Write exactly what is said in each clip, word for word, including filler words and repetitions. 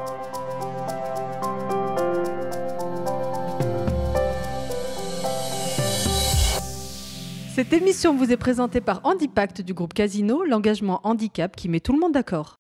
Cette émission vous est présentée par Handipact du groupe Casino, l'engagement handicap qui met tout le monde d'accord.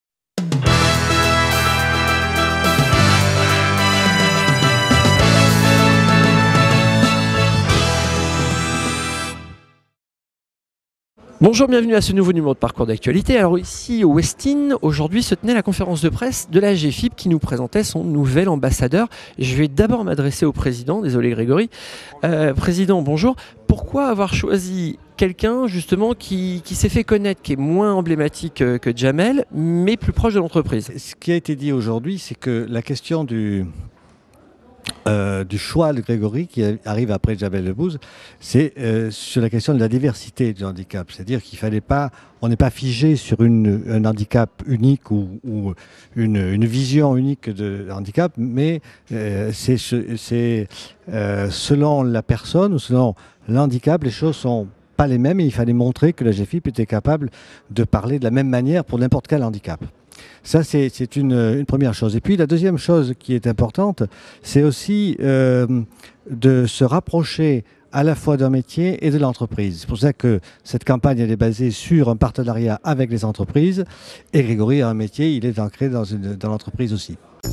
Bonjour, bienvenue à ce nouveau numéro de Parcours d'actualité. Alors ici au Westin, aujourd'hui se tenait la conférence de presse de la G F I P qui nous présentait son nouvel ambassadeur. Je vais d'abord m'adresser au président, désolé Grégory. Euh, président, bonjour. Pourquoi avoir choisi quelqu'un justement qui, qui s'est fait connaître, qui est moins emblématique que, que Jamel, mais plus proche de l'entreprise? Ce qui a été dit aujourd'hui, c'est que la question du... Euh, du choix de Grégory, qui arrive après Jamel Debbouze, c'est euh, sur la question de la diversité du handicap. C'est-à-dire qu'il fallait pas, on n'est pas figé sur une, un handicap unique ou, ou une, une vision unique de handicap, mais euh, c'est, c'est euh, selon la personne ou selon l'handicap, les choses sont pas les mêmes et il fallait montrer que la G F I P était capable de parler de la même manière pour n'importe quel handicap. Ça, c'est, c'est une, une première chose. Et puis, la deuxième chose qui est importante, c'est aussi euh, de se rapprocher à la fois d'un métier et de l'entreprise. C'est pour ça que cette campagne, elle est basée sur un partenariat avec les entreprises. Et Grégory a un métier, il est ancré dans, une, dans l'entreprise aussi.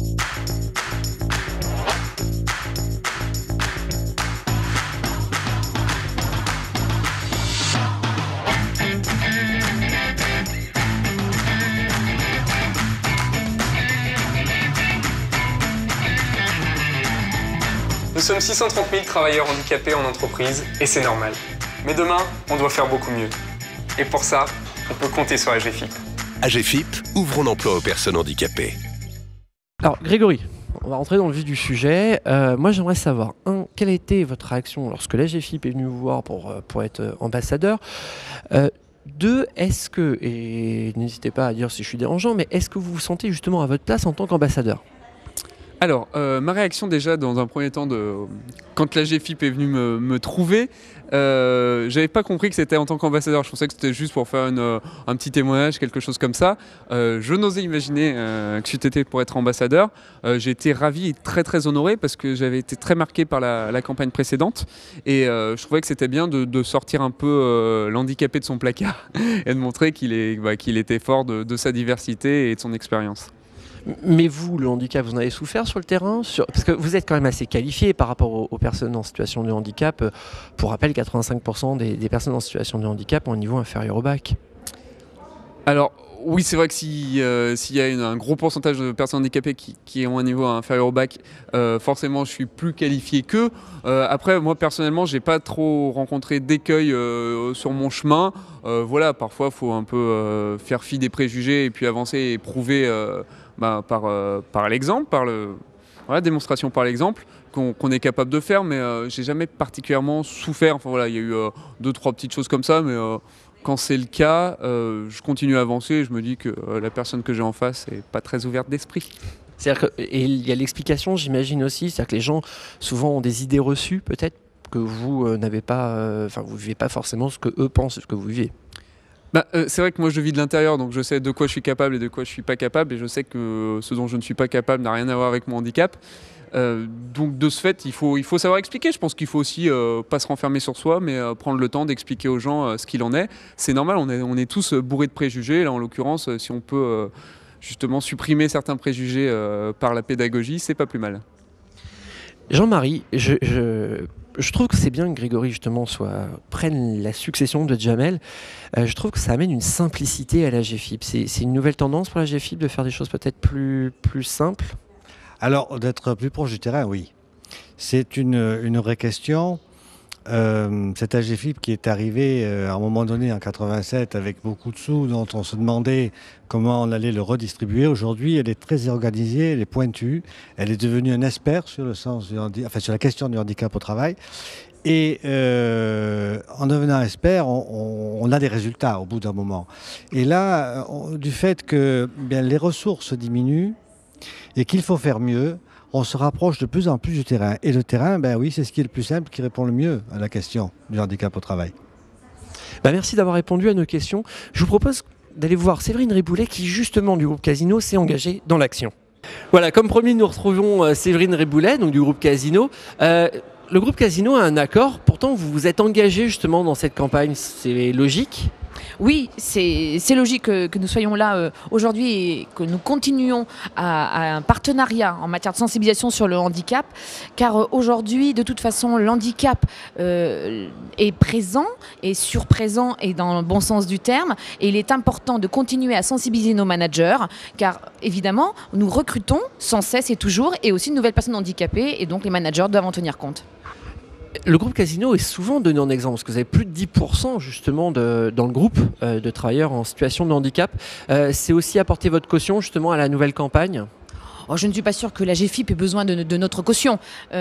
Nous sommes six cent trente mille travailleurs handicapés en entreprise et c'est normal. Mais demain, on doit faire beaucoup mieux. Et pour ça, on peut compter sur la G F I P. A G F I P, ouvrons l'emploi aux personnes handicapées. Alors Grégory, on va rentrer dans le vif du sujet. Euh, moi j'aimerais savoir, un, quelle a été votre réaction lorsque la G F I P est venue vous voir pour, pour être ambassadeur? euh, Deux, est-ce que, et n'hésitez pas à dire si je suis dérangeant, mais est-ce que vous vous sentez justement à votre place en tant qu'ambassadeur? Alors, euh, ma réaction déjà dans un premier temps, de, quand la G F I P est venue me, me trouver, euh, j'avais pas compris que c'était en tant qu'ambassadeur. Je pensais que c'était juste pour faire une, un petit témoignage, quelque chose comme ça. Euh, je n'osais imaginer euh, que c'était pour être ambassadeur. Euh, j'ai été ravi et très très honoré parce que j'avais été très marqué par la, la campagne précédente et euh, je trouvais que c'était bien de, de sortir un peu euh, l'handicapé de son placard et de montrer qu'il est, bah, qu'il était fort de, de sa diversité et de son expérience. Mais vous, le handicap, vous en avez souffert sur le terrain sur... Parce que vous êtes quand même assez qualifié par rapport aux, aux personnes en situation de handicap. Pour rappel, quatre-vingt-cinq pour cent des, des personnes en situation de handicap ont un niveau inférieur au bac. Alors, oui, c'est vrai que si, euh, s'il y a une, un gros pourcentage de personnes handicapées qui, qui ont un niveau inférieur au bac, euh, forcément, je suis plus qualifié qu'eux. Euh, après, moi, personnellement, j'ai pas trop rencontré d'écueils euh, sur mon chemin. Euh, voilà, parfois, il faut un peu euh, faire fi des préjugés et puis avancer et prouver euh, bah, par, euh, par l'exemple, par le, voilà, démonstration par l'exemple, qu'on, qu'on est capable de faire. Mais euh, j'ai jamais particulièrement souffert. Enfin voilà, il y a eu euh, deux, trois petites choses comme ça, mais euh, quand c'est le cas, euh, je continue à avancer et je me dis que euh, la personne que j'ai en face n'est pas très ouverte d'esprit. C'est-à-dire que, et il y a l'explication, j'imagine aussi, c'est-à-dire que les gens souvent ont des idées reçues, peut-être que vous euh, n'avez pas, euh, enfin vous vivez pas forcément ce que eux pensent, ce que vous vivez. Bah, euh, c'est vrai que moi je vis de l'intérieur, donc je sais de quoi je suis capable et de quoi je suis pas capable, et je sais que ce dont je ne suis pas capable n'a rien à voir avec mon handicap. Euh, donc de ce fait, il faut, il faut savoir expliquer. Je pense qu'il faut aussi euh, pas se renfermer sur soi, mais euh, prendre le temps d'expliquer aux gens euh, ce qu'il en est. C'est normal, on est, on est tous bourrés de préjugés. Là, en l'occurrence, euh, si on peut euh, justement supprimer certains préjugés euh, par la pédagogie, c'est pas plus mal. Jean-Marie, je, je, je trouve que c'est bien que Grégory justement soit, prenne la succession de Jamel. Euh, je trouve que ça amène une simplicité à la G F I P. C'est, c'est une nouvelle tendance pour la G F I P de faire des choses peut-être plus, plus simples? Alors, d'être plus proche du terrain, oui. C'est une, une vraie question. Euh, cette A G F I P qui est arrivée euh, à un moment donné en quatre-vingt-sept avec beaucoup de sous dont on se demandait comment on allait le redistribuer. Aujourd'hui, elle est très organisée, elle est pointue. Elle est devenue un expert sur, le sens du handi- enfin, sur la question du handicap au travail. Et euh, en devenant expert, on, on, on a des résultats au bout d'un moment. Et là, on, du fait que bien, les ressources diminuent et qu'il faut faire mieux, on se rapproche de plus en plus du terrain. Et le terrain, ben oui, c'est ce qui est le plus simple, qui répond le mieux à la question du handicap au travail. Bah merci d'avoir répondu à nos questions. Je vous propose d'aller voir Séverine Riboulet qui, justement, du groupe Casino, s'est engagée dans l'action. Voilà, comme promis, nous retrouvons euh, Séverine Réboulet, donc du groupe Casino. Euh, le groupe Casino a un accord, pourtant vous vous êtes engagé justement dans cette campagne, c'est logique? Oui, c'est logique que, que nous soyons là euh, aujourd'hui et que nous continuions à, à un partenariat en matière de sensibilisation sur le handicap, car euh, aujourd'hui, de toute façon, le handicap euh, est présent, est surprésent et dans le bon sens du terme, et il est important de continuer à sensibiliser nos managers, car évidemment, nous recrutons sans cesse et toujours, et aussi de nouvelles personnes handicapées, et donc les managers doivent en tenir compte. Le groupe Casino est souvent donné en exemple, parce que vous avez plus de dix pour cent justement de, dans le groupe euh, de travailleurs en situation de handicap. Euh, c'est aussi apporter votre caution justement à la nouvelle campagne? Oh, je ne suis pas sûre que la G F I P ait besoin de, de notre caution.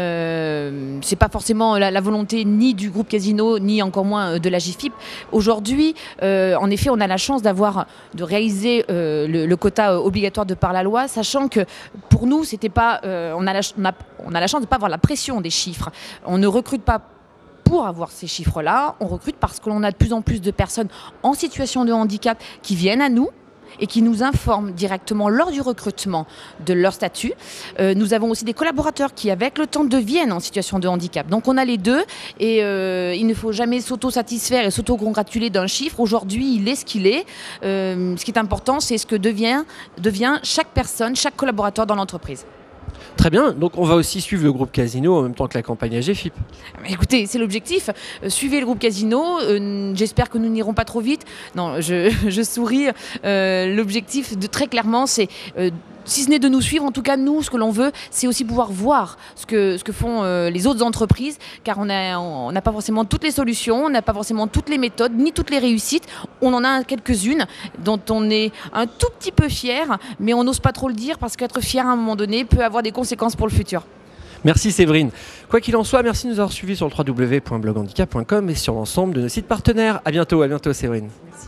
Euh, ce n'est pas forcément la, la volonté ni du groupe Casino, ni encore moins de la G F I P. Aujourd'hui, euh, en effet, on a la chance d'avoir, de réaliser euh, le, le quota obligatoire de par la loi, sachant que pour nous, c'était pas, euh, on, a la, on, a, on a la chance de ne pas avoir la pression des chiffres. On ne recrute pas pour avoir ces chiffres-là, on recrute parce que l'on a de plus en plus de personnes en situation de handicap qui viennent à nous et qui nous informent directement lors du recrutement de leur statut. Euh, nous avons aussi des collaborateurs qui, avec le temps, deviennent en situation de handicap. Donc on a les deux et euh, il ne faut jamais s'auto-satisfaire et s'auto-congratuler d'un chiffre. Aujourd'hui, il est ce qu'il est. Euh, ce qui est important, c'est ce que devient, devient chaque personne, chaque collaborateur dans l'entreprise. Très bien, donc on va aussi suivre le groupe Casino en même temps que la campagne G F I P. Écoutez, c'est l'objectif. Euh, suivez le groupe Casino. Euh, J'espère que nous n'irons pas trop vite. Non, je, je souris. Euh, l'objectif, de, très clairement, c'est... Euh, si ce n'est de nous suivre, en tout cas, nous, ce que l'on veut, c'est aussi pouvoir voir ce que, ce que font euh, les autres entreprises, car on n'a on n'a pas forcément toutes les solutions, on n'a pas forcément toutes les méthodes, ni toutes les réussites. On en a quelques-unes dont on est un tout petit peu fier, mais on n'ose pas trop le dire, parce qu'être fier à un moment donné peut avoir des conséquences pour le futur. Merci Séverine. Quoi qu'il en soit, merci de nous avoir suivis sur le w w w point blog handicap point com et sur l'ensemble de nos sites partenaires. À bientôt, à bientôt Séverine. Merci.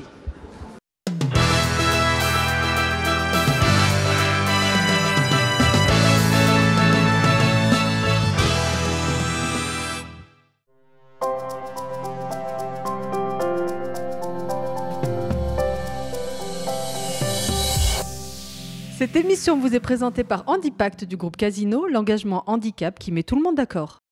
Cette émission vous est présentée par Handipact du groupe Casino, l'engagement handicap qui met tout le monde d'accord.